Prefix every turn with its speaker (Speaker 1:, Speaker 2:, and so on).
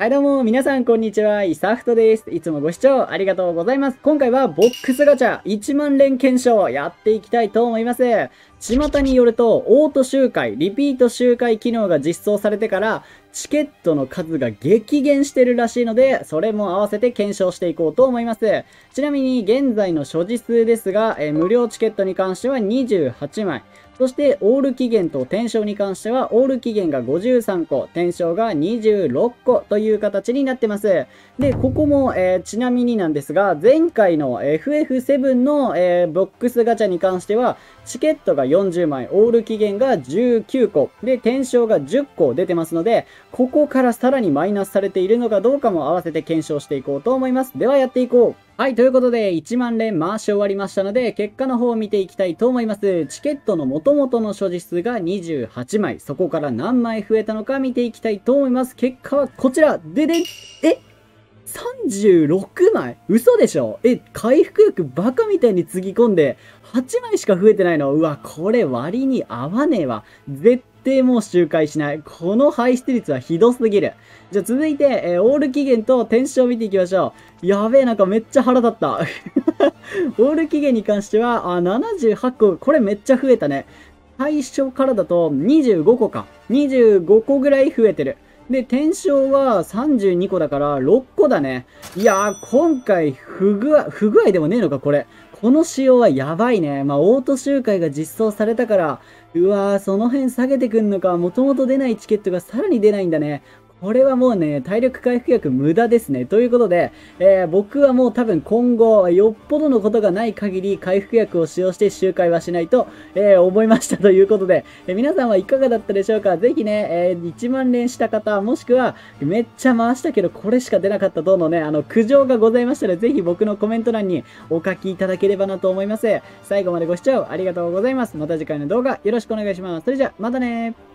Speaker 1: はいどうも、皆さんこんにちは、イサフトです。いつもご視聴ありがとうございます。今回はボックスガチャ1万連検証やっていきたいと思います。巷によると、オート周回、リピート周回機能が実装されてから、チケットの数が激減してるらしいので、それも合わせて検証していこうと思います。ちなみに、現在の所持数ですが、無料チケットに関しては28枚。そして、オール期限と転生に関しては、オール期限が53個、転生が26個という形になってます。で、ここも、ちなみになんですが、前回の FF7 の、ボックスガチャに関しては、チケットが40枚、オール期限が19個、で、転生が10個出てますので、ここからさらにマイナスされているのかどうかも合わせて検証していこうと思います。ではやっていこう。はい、ということで、1万連回し終わりましたので、結果の方を見ていきたいと思います。チケットの元々の所持数が28枚、そこから何枚増えたのか見ていきたいと思います。結果はこちら、ででん、36枚嘘でしょ回復力バカみたいにつぎ込んで、8枚しか増えてないの。うわ、これ割に合わねえわ。絶対もう周回しない。この排出率はひどすぎる。じゃあ続いて、オール期限と転生を見ていきましょう。やべえ、なんかめっちゃ腹立った。オール期限に関しては、78個、これめっちゃ増えたね。最初からだと25個か。25個ぐらい増えてる。で、転生は32個だから6個だね。いやー、今回不具合でもねえのか、これ。この仕様はやばいね。まあ、オート周回が実装されたから、うわー、その辺下げてくんのか。もともと出ないチケットがさらに出ないんだね。これはもうね、体力回復薬無駄ですね。ということで、僕はもう多分今後、よっぽどのことがない限り回復薬を使用して周回はしないと、思いましたということで、皆さんはいかがだったでしょうか。ぜひね、1万連した方、もしくは、めっちゃ回したけどこれしか出なかった等のね、苦情がございましたら、ぜひ僕のコメント欄にお書きいただければなと思います。最後までご視聴ありがとうございます。また次回の動画よろしくお願いします。それじゃ、またねー。